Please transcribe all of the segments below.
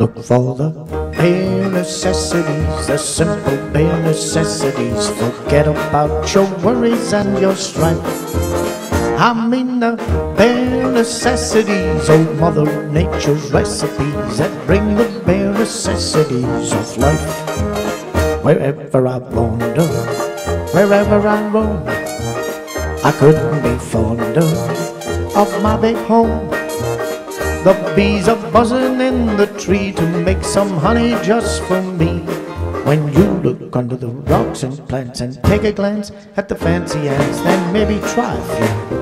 Look for the bare necessities, the simple bare necessities. Forget about your worries and your strife. I mean the bare necessities, oh Mother Nature's recipes that bring the bare necessities of life. Wherever I wander, wherever I roam, I couldn't be fonder of my big home. The bees are buzzing in the tree to make some honey just for me. When you look under the rocks and plants and take a glance at the fancy ants, then maybe try a few.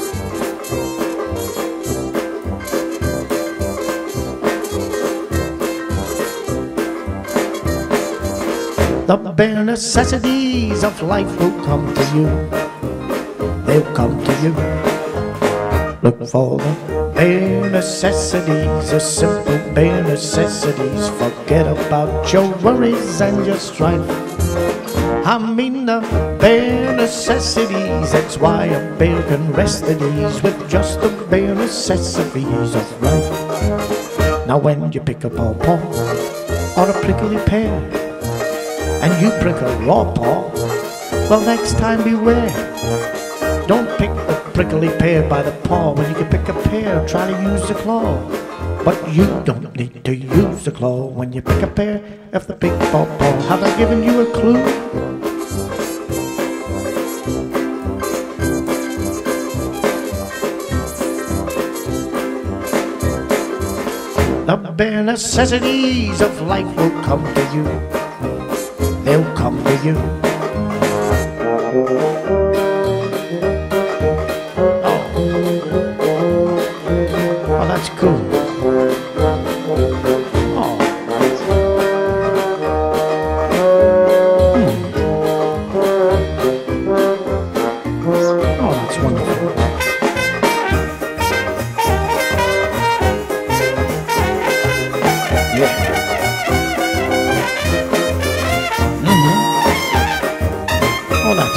The bare necessities of life will come to you. They'll come to you. Look for the bare necessities, the simple bare necessities. Forget about your worries and your strife. I mean the bare necessities. That's why a bear can rest at ease with just the bare necessities of life. Now when you pick a pawpaw or a prickly pear, and you prick a raw paw, well, next time beware. Don't pick the prickly pear by the paw when you can pick a pear. Try to use the claw, but you don't need to use the claw when you pick a pear of the big pawpaw. Have I given you a clue? The bare necessities of life will come to you. They'll come to you. Oh, that's cool. Oh. Oh, that's wonderful. Yeah. Oh, that's